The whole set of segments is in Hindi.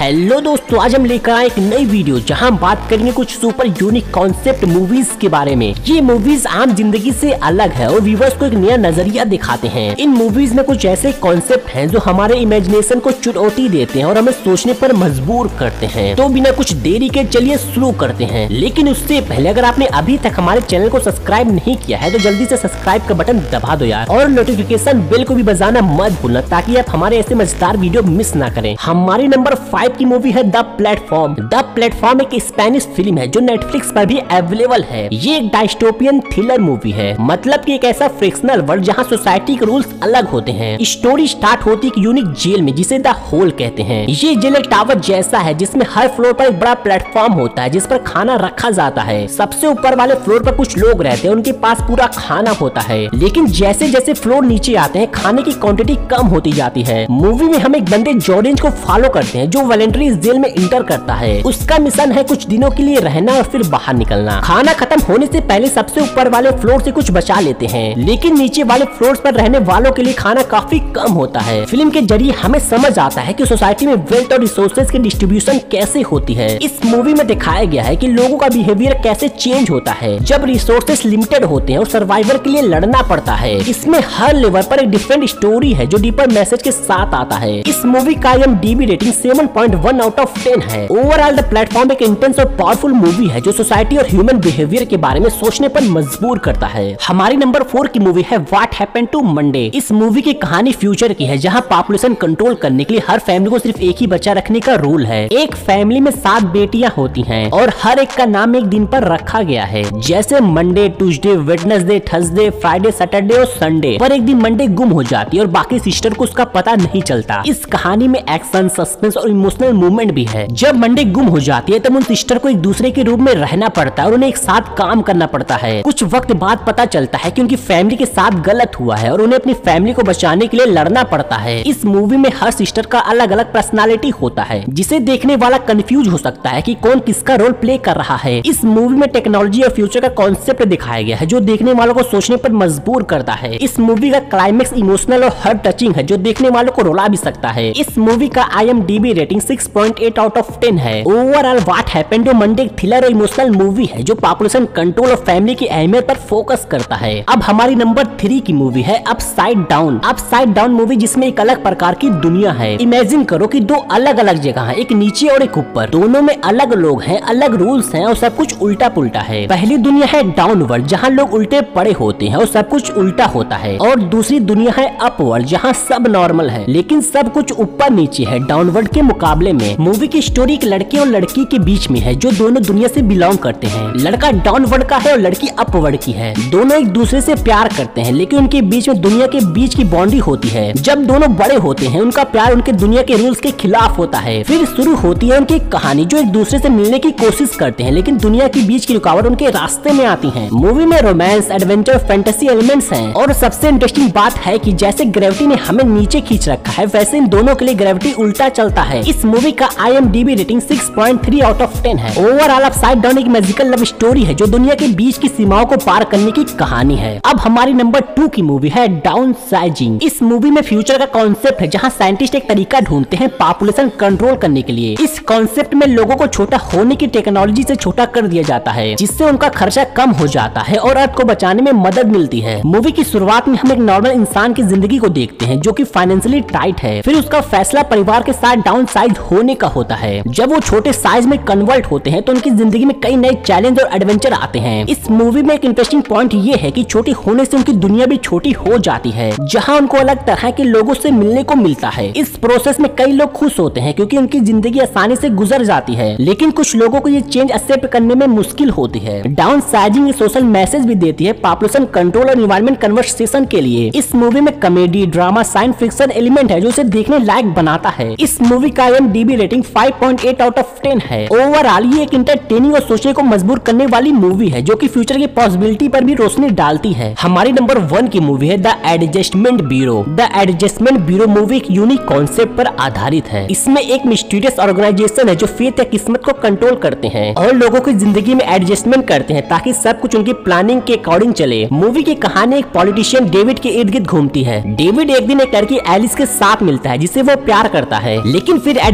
हेलो दोस्तों, आज हम लेकर आए एक नई वीडियो जहां हम बात करेंगे कुछ सुपर यूनिक कॉन्सेप्ट मूवीज के बारे में। ये मूवीज आम जिंदगी से अलग है और व्यूअर्स को एक नया नजरिया दिखाते हैं। इन मूवीज में कुछ ऐसे कॉन्सेप्ट हैं जो हमारे इमेजिनेशन को चुनौती देते हैं और हमें सोचने पर मजबूर करते हैं। तो बिना कुछ देरी के चलिए शुरू करते हैं। लेकिन उससे पहले अगर आपने अभी तक हमारे चैनल को सब्सक्राइब नहीं किया है तो जल्दी से सब्सक्राइब का बटन दबा दो यार, और नोटिफिकेशन बेल को भी बजाना मत भूलना ताकि आप हमारे ऐसे मजेदार वीडियो मिस ना करें। हमारी नंबर 5 की मूवी है द प्लेटफॉर्म। द प्लेटफॉर्म एक स्पेनिश फिल्म है जो नेटफ्लिक्स पर भी अवेलेबल है। ये एक डायस्टोपियन थ्रिलर मूवी है, मतलब कि एक ऐसा फ्रिक्शनल वर्ल्ड जहां सोसाइटी के रूल्स अलग होते हैं। स्टोरी स्टार्ट होती है एक यूनिक जेल में जिसे द होल कहते हैं। ये जेल एक टावर जैसा है जिसमें हर फ्लोर पर एक बड़ा प्लेटफॉर्म होता है जिस पर खाना रखा जाता है। सबसे ऊपर वाले फ्लोर पर कुछ लोग रहते हैं, उनके पास पूरा खाना होता है, लेकिन जैसे जैसे फ्लोर नीचे आते हैं खाने की क्वांटिटी कम होती जाती है। मूवी में हम एक बंदे जॉरेंज को फॉलो करते हैं जो वॉलंटरी जेल में इंटर करता है। उसका मिशन है कुछ दिनों के लिए रहना और फिर बाहर निकलना। खाना खत्म होने से पहले सबसे ऊपर वाले फ्लोर से कुछ बचा लेते हैं, लेकिन नीचे वाले फ्लोर पर रहने वालों के लिए खाना काफी कम होता है। फिल्म के जरिए हमें समझ आता है कि सोसाइटी में वेल्थ और रिसोर्सेज की डिस्ट्रीब्यूशन कैसे होती है। इस मूवी में दिखाया गया है कि लोगों का बिहेवियर कैसे चेंज होता है जब रिसोर्सेज लिमिटेड होते हैं और सर्वाइवल के लिए लड़ना पड़ता है। इसमें हर लेवल पर एक डिफरेंट स्टोरी है जो डीपर मैसेज के साथ आता है। इस मूवी का IMDb रेटिंग 7.1 आउट ऑफ 10 है। ओवरऑल द प्लेटफॉर्म एक इंटेंस और पावरफुल मूवी है जो सोसाइटी और ह्यूमन बिहेवियर के बारे में सोचने पर मजबूर करता है। हमारी नंबर 4 की मूवी है व्हाट हैपेंड टू मंडे। इस मूवी की कहानी फ्यूचर की है जहां पॉपुलेशन कंट्रोल करने के लिए हर फैमिली को सिर्फ एक ही बच्चा रखने का रूल है। एक फैमिली में 7 बेटियां होती हैं और हर एक का नाम एक दिन पर रखा गया है, जैसे Monday, Tuesday, Wednesday, Thursday, Friday, Saturday और संडे। पर एक दिन मंडे गुम हो जाती है और बाकी सिस्टर को उसका पता नहीं चलता। इस कहानी में एक्शन, सस्पेंस और इमोशनल मूवमेंट भी है। जब मंडे गुम हो जाती है तब उन सिस्टर को एक दूसरे के रूप में रहना पड़ता है और उन्हें एक साथ काम करना पड़ता है। कुछ वक्त बाद पता चलता है कि उनकी फैमिली के साथ गलत हुआ है और उन्हें अपनी फैमिली को बचाने के लिए लड़ना पड़ता है। इस मूवी में हर सिस्टर का अलग अलग पर्सनालिटी होता है जिसे देखने वाला कंफ्यूज हो सकता है कि कौन किसका रोल प्ले कर रहा है। इस मूवी में टेक्नोलॉजी और फ्यूचर का कॉन्सेप्ट दिखाया गया है जो देखने वालों को सोचने पर मजबूर करता है। इस मूवी का क्लाइमेक्स इमोशनल और हार्ट टचिंग है जो देखने वालों को रुला भी सकता है। इस मूवी का IMDb रेटिंग 6.8 आउट ऑफ 10 है। Overall what happened to Monday एक थ्रिलर और इमोशनल मूवी है जो पॉपुलेशन कंट्रोल और फैमिली की अहमियत पर फोकस करता है। अब हमारी नंबर 3 की मूवी है upside down. Upside down movie जिसमें एक अलग प्रकार की दुनिया है। इमेजिन करो कि 2 अलग अलग जगह है, एक नीचे और एक ऊपर। दोनों में अलग लोग हैं, अलग रूल्स हैं और सब कुछ उल्टा पुल्टा है। पहली दुनिया है डाउनवर्ड जहाँ लोग उल्टे पड़े होते हैं और सब कुछ उल्टा होता है, और दूसरी दुनिया है अपवर्ड जहाँ सब नॉर्मल है लेकिन सब कुछ ऊपर नीचे है डाउनवर्ड के मुकाबले में। मूवी की स्टोरी एक लड़के और लड़की के बीच में है जो दोनों दुनिया से बिलोंग करते हैं। लड़का डाउनवर्ड का है और लड़की अपवर्ड की है। दोनों एक दूसरे से प्यार करते हैं लेकिन उनके बीच में दुनिया के बीच की बाउंड्री होती है। जब दोनों बड़े होते हैं उनका प्यार उनके दुनिया के रूल्स के खिलाफ होता है। फिर शुरू होती है उनकी कहानी जो एक दूसरे से मिलने की कोशिश करते हैं लेकिन दुनिया के बीच की रुकावट उनके रास्ते में आती है। मूवी में रोमांस, एडवेंचर, फैंटेसी एलिमेंट्स हैं और सबसे इंटरेस्टिंग बात है कि जैसे ग्रेविटी ने हमें नीचे खींच रखा है वैसे इन दोनों के लिए ग्रेविटी उल्टा चलता है। इस मूवी का IMDb रेटिंग 6.3 आउट ऑफ 10 है। ओवरऑल अपसाइड डाउन एक मैजिकल लव स्टोरी है जो दुनिया के बीच की सीमाओं को पार करने की कहानी है। अब हमारी नंबर 2 की मूवी है डाउन साइजिंग। इस मूवी में फ्यूचर का कॉन्सेप्ट है जहाँ साइंटिस्ट एक तरीका ढूंढते हैं पॉपुलेशन कंट्रोल करने के लिए। इस कॉन्सेप्ट में लोगों को छोटा होने की टेक्नोलॉजी से छोटा कर दिया जाता है जिससे उनका खर्चा कम हो जाता है और अर्थ को बचाने में मदद मिलती है। मूवी की शुरुआत में हम एक नॉर्मल इंसान की जिंदगी को देखते हैं जो कि फाइनेंशियली टाइट है। फिर उसका फैसला परिवार के साथ डाउन साइज होने का होता है। जब वो छोटे साइज में कन्वर्ट होते हैं तो उनकी जिंदगी में कई नए चैलेंज और एडवेंचर आते हैं। इस मूवी में एक इंटरेस्टिंग पॉइंट ये है कि छोटी होने से उनकी दुनिया भी छोटी हो जाती है जहाँ उनको अलग तरह के लोगों से मिलने को मिलता है। इस प्रोसेस में कई लोग खुश होते हैं क्योंकि उनकी जिंदगी आसानी से गुजर जाती है, लेकिन कुछ लोगों को ये चेंज एक्सेप्ट करने में मुश्किल होती है। डाउन साइजिंग सोशल मैसेज भी देती है पॉपुलेशन कंट्रोल और एनवायरनमेंट कन्वर्सेशन के लिए। इस मूवी में comedy, drama, science fiction element है जो इसे देखने लायक बनाता है। इस मूवी का IMDb रेटिंग 5.8 आउट ऑफ 10 है। ओवरऑल ये एक इंटरटेनिंग और सोचने को मजबूर करने वाली मूवी है जो कि फ्यूचर की पॉसिबिलिटी पर भी रोशनी डालती है। हमारी नंबर 1 की मूवी है the adjustment bureau. The adjustment bureau movie एक यूनिक कॉन्सेप्ट पर आधारित है। इसमें एक मिस्टीरियस ऑर्गेनाइजेशन है जो फेथ या किस्मत को कंट्रोल करते हैं और लोगों की जिंदगी में एडजस्टमेंट करते हैं ताकि सब कुछ उनकी प्लानिंग के अकॉर्डिंग चले। मूवी की कहानी एक पॉलिटिशियन डेविड के इर्द गिर्द घूमती है। डेविड एक दिन एक लड़की एलिस के साथ मिलता है जिसे वो प्यार करता है, लेकिन फिर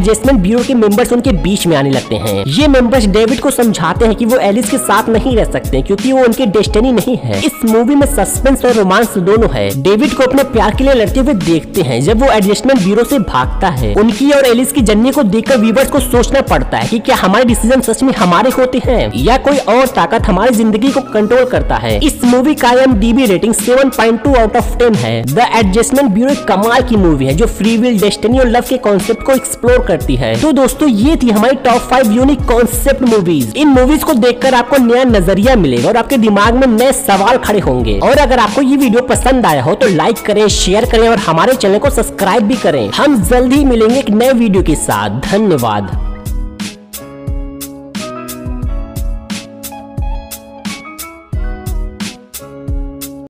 एडजस्टमेंट ब्यूरो के मेंबर्स उनके बीच में आने लगते हैं। ये मेंबर्स डेविड को समझाते हैं कि वो एलिस के साथ नहीं रह सकते क्योंकि वो उनकी डेस्टिनी नहीं है। इस मूवी में सस्पेंस और रोमांस दोनों है। डेविड को अपने प्यार के लिए लड़ते हुए देखते हैं जब वो एडजस्टमेंट ब्यूरो से भागता है। उनकी और एलिस की जर्नी को देखकर व्यूअर्स को सोचना पड़ता है कि क्या हमारे डिसीजन सच में हमारे होते हैं या कोई और ताकत हमारी जिंदगी को कंट्रोल करता है। इस मूवी का IMDb रेटिंग 7.2 आउट ऑफ 10 है। द एडजस्टमेंट ब्यूरो एक कमाल की मूवी है जो फ्री विल, डेस्टिनी और लव के कॉन्सेप्ट को एक्सप्लोर करती है। तो दोस्तों ये थी हमारी टॉप 5 यूनिक कॉन्सेप्ट मूवीज। इन मूवीज को देखकर आपको नया नजरिया मिलेगा और आपके दिमाग में नए सवाल खड़े होंगे। और अगर आपको ये वीडियो पसंद आया हो तो लाइक करें, शेयर करें और हमारे चैनल को सब्सक्राइब भी करें। हम जल्द ही मिलेंगे एक नए वीडियो के साथ। धन्यवाद।